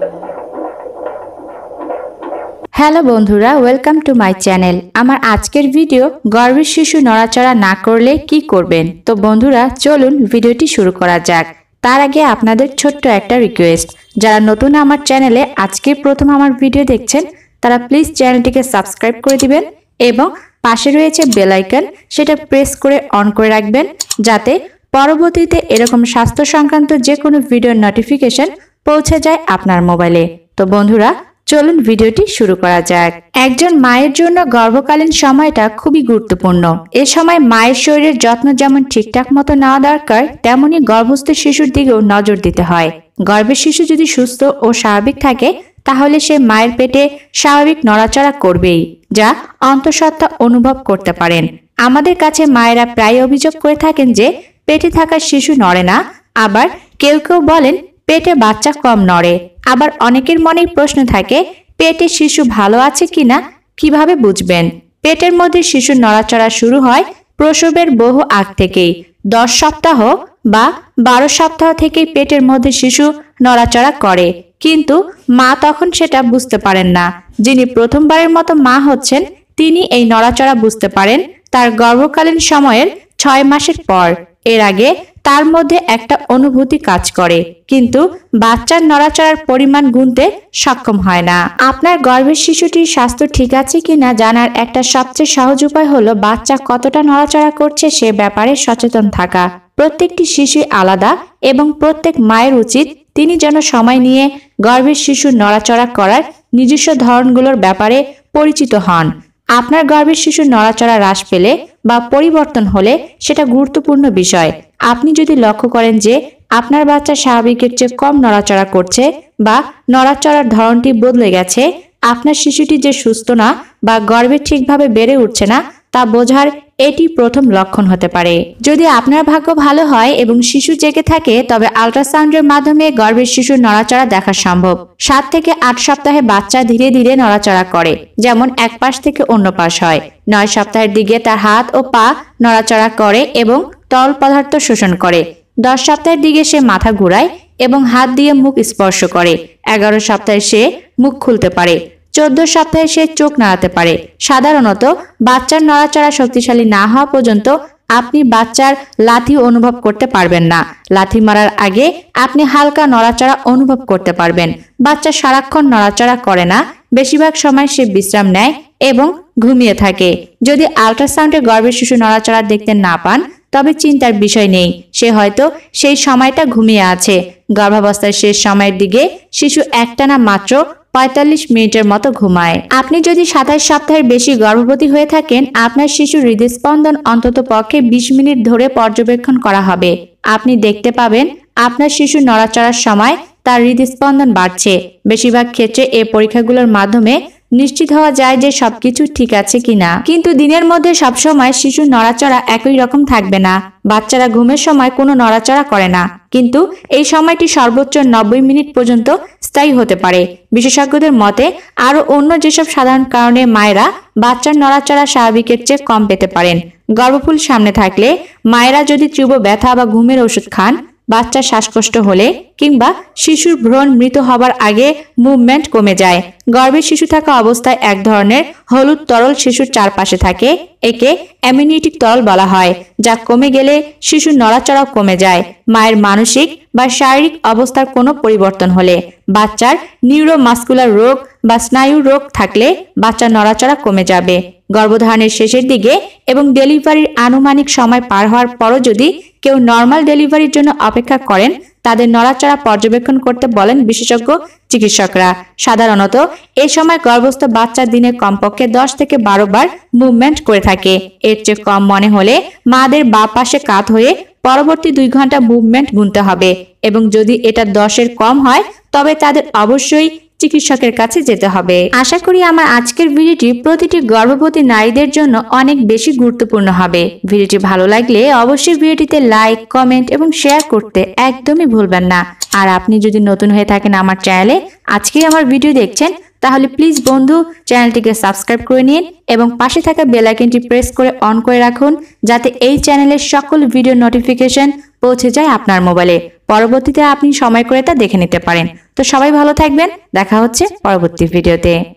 Hello বন্ধুরা, welcome to my channel. আমার আজকের ভিডিও গর্ভের শিশু নড়াচড়া না করলে কি করবেন। তো বন্ধুরা চলুন ভিডিওটি শুরু করা যাক। তার আগে আপনাদের ছোট্ট একটা রিকোয়েস্ট, যারা নতুন আমার চ্যানেলে আজকে প্রথম আমার ভিডিও দেখছেন তারা প্লিজ চ্যানেলটিকে সাবস্ক্রাইব করে দিবেন এবং পাশে রয়েছে বেল আইকন, সেটা প্রেস করে অন করে রাখবেন যাতে পরবর্তীতে এরকম স্বাস্থ্য সংক্রান্ত যে কোনো ভিডিওর নোটিফিকেশন পৌঁছে যায় আপনার মোবাইলে। তো বন্ধুরা চলুন ভিডিওটি শুরু করা যাক। একজন মায়ের জন্য গর্ভকালীন সময়টা খুবই গুরুত্বপূর্ণ। এ সময় মায়ের শরীরের যত্ন যেমন ঠিকঠাক মতো নেওয়া দরকার, তেমনি গর্ভস্থ শিশুর দিকেও নজর দিতে হয়। গর্ভের শিশু যদি সুস্থ ও স্বাভাবিক থাকে তাহলে সে মায়ের পেটে স্বাভাবিক নড়াচড়া করবেই, যা অন্তঃসত্ত্বা অনুভব করতে পারেন। আমাদের কাছে মায়েরা প্রায় অভিযোগ করে থাকেন যে পেটে থাকা শিশু নড়ে না, আবার কেউ কেউ বলেন পেটে বাচ্চা কম নড়ে। আবার অনেকের মনেই প্রশ্ন থাকে, পেটে শিশু ভালো আছে কিনা কিভাবে বুঝবেন। পেটের মধ্যে শিশুর নড়াচড়া শুরু হয় প্রসবের বহু আগ থেকেই। 10 সপ্তাহ বা 12 সপ্তাহ থেকেই পেটের মধ্যে শিশু নড়াচড়া করে, কিন্তু মা তখন সেটা বুঝতে পারেন না। যিনি প্রথমবারের মতো মা হচ্ছেন তিনি এই নড়াচড়া বুঝতে পারেন তার গর্ভকালীন সময়ের 6 মাসের পর। এর আগে তার মধ্যে একটা অনুভূতি কাজ করে, কিন্তু বাচ্চার নড়াচড়ার পরিমাণ গুনতে সক্ষম হয় না। আপনার গর্ভের শিশুটির স্বাস্থ্য ঠিক আছে কিনা জানার একটা সবচেয়ে সহজ উপায় হলো বাচ্চা কতটা নড়াচড়া করছে সে ব্যাপারে সচেতন থাকা। প্রত্যেকটি শিশুই আলাদা এবং প্রত্যেক মায়ের উচিত তিনি যেন সময় নিয়ে গর্ভের শিশুর নড়াচড়া করার নিজস্ব ধরনগুলোর ব্যাপারে পরিচিত হন। আপনার গর্ভের শিশুর নড়াচড়া হ্রাস পেলে বা পরিবর্তন হলে সেটা গুরুত্বপূর্ণ বিষয়। আপনি যদি লক্ষ্য করেন যে আপনার বাচ্চা স্বাভাবিকের চেয়ে কম নড়াচড়া করছে বা নড়াচড়ার ধরনটি বদলে গেছে, আপনার শিশুটি যে সুস্থ না বা গর্ভে ঠিকভাবে বেড়ে উঠছে না তা বোঝার এটি প্রথম লক্ষণ হতে পারে। যদি আপনার ভাগ্য ভালো হয় এবং শিশু জেগে থাকে তবে আল্ট্রাসাউন্ডের মাধ্যমে গর্ভের শিশুর নড়াচড়া দেখা সম্ভব। 7 থেকে 8 সপ্তাহে বাচ্চা ধীরে ধীরে নড়াচড়া করে, যেমন এক পাশ থেকে অন্য পাশ হয়। 9 সপ্তাহের দিকে তার হাত ও পা নড়াচড়া করে এবং তরল পদার্থ শোষণ করে। 10 সপ্তাহের দিকে সে মাথা ঘুরায় এবং হাত দিয়ে মুখ স্পর্শ করে। 11 সপ্তাহে সে মুখ খুলতে পারে। 14 সপ্তাহে সে চোখ নাড়াতে পারে। সাধারণত বাচ্চার নড়াচড়া শক্তিশালী না হওয়া পর্যন্ত আপনি বাচ্চার লাথি অনুভব করতে পারবেন না। লাথি মারার আগে আপনি হালকা নড়াচড়া অনুভব করতে পারবেন। বাচ্চা সারাক্ষণ নড়াচড়া করে না, বেশিরভাগ সময় সে বিশ্রাম নেয় এবং ঘুমিয়ে থাকে। যদি আল্ট্রাসাউন্ডে গর্ভের শিশু নড়াচড়া দেখতে না পান তবে চিন্তার বিষয় নেই, সে হয়তো সেই সময়টা ঘুমিয়ে আছে। গর্ভাবস্থার শেষ সময়ের দিকে শিশু একটানা মাত্র 45 মিনিটের মতো ঘুমায়। আপনি যদি 27 সপ্তাহের বেশি গর্ভবতী হয়ে থাকেন আপনার শিশুর হৃদস্পন্দন অন্তত পক্ষে 20 মিনিট ধরে পর্যবেক্ষণ করা হবে। আপনি দেখতে পাবেন আপনার শিশু নড়াচড়ার সময় তার হৃদস্পন্দন বাড়ছে। বেশিরভাগ ক্ষেত্রে এই পরীক্ষাগুলোর মাধ্যমে নিশ্চিত হওয়া যায় যে সবকিছু ঠিক আছে কিনা। কিন্তু দিনের মধ্যে সবসময় শিশুর নড়াচড়া একই রকম থাকবে না। বাচ্চারা ঘুমের সময় কোনো নড়াচড়া করে না, কিন্তু এই সময়টি সর্বোচ্চ 90 মিনিট পর্যন্ত স্থায়ী হতে পারে। বিশেষজ্ঞদের মতে আরও অন্য যেসব সাধারণ কারণে মায়েরা বাচ্চার নড়াচড়া স্বাভাবিকের চেয়ে কম পেতে পারেন। গর্ভফুল সামনে থাকলে, মায়েরা যদি তীব্র ব্যথা বা ঘুমের ওষুধ খান, বাচ্চার শ্বাসকষ্ট হলে কিংবা শিশুর ভ্রূণ মৃত হবার আগে মুভমেন্ট কমে যায়। গর্ভে শিশু থাকা অবস্থায় এক ধরনের হলুদ তরল শিশুর চারপাশে থাকে, একে অ্যামিনিটিক তরল বলা হয়, যা কমে গেলে শিশুর নড়াচড়াও কমে যায়। মায়ের মানসিক বা শারীরিক অবস্থার কোনো পরিবর্তন হলে, বাচ্চার নিউরোমাস্কুলার রোগ বা স্নায়ু রোগ থাকলে বাচ্চার নড়াচড়া কমে যাবে। গর্ভধারণের শেষের দিকে এবং ডেলিভারির আনুমানিক সময় পার হওয়ার পরও যদি কেউ নর্মাল ডেলিভারির জন্য অপেক্ষা করেন তাদের নড়াচড়া পর্যবেক্ষণ করতে বলেন বিশেষজ্ঞ চিকিৎসকরা। সাধারণত এই সময় গর্ভস্থ বাচ্চা দিনে কমপক্ষে 10 থেকে 12 বার মুভমেন্ট করে থাকে। এর চেয়ে কম মনে হলে মাদের বাঁ পাশে কাত হয়ে পরবর্তী 2 ঘন্টা মুভমেন্ট গুনতে হবে এবং যদি এটা 10-এর কম হয় তবে তাদের অবশ্যই চিকিৎসকের কাছে যেতে হবে। আশা করি আমার আজকের ভিডিওটি প্রতিটি গর্ভবতী নারীদের জন্য অনেক বেশি গুরুত্বপূর্ণ হবে। ভিডিওটি ভালো লাগলে অবশ্যই ভিডিওটিতে লাইক, কমেন্ট এবং শেয়ার করতে একদমই ভুলবেন না। আর আপনি যদি নতুন হয়ে থাকেন আমার চ্যানেলে, আজকেই আমার ভিডিও দেখছেন, তাহলে প্লিজ বন্ধু চ্যানেলটিকে সাবস্ক্রাইব করে নিন এবং পাশে থাকা বেল আইকনটি প্রেস করে অন করে রাখুন যাতে এই চ্যানেলের সকল ভিডিও নোটিফিকেশন পৌঁছে যায় আপনার মোবাইলে। পরবর্তীতে আপনি সময় করে তা দেখে নিতে পারেন। তো সবাই ভালো থাকবেন, দেখা হচ্ছে পরবর্তী ভিডিওতে।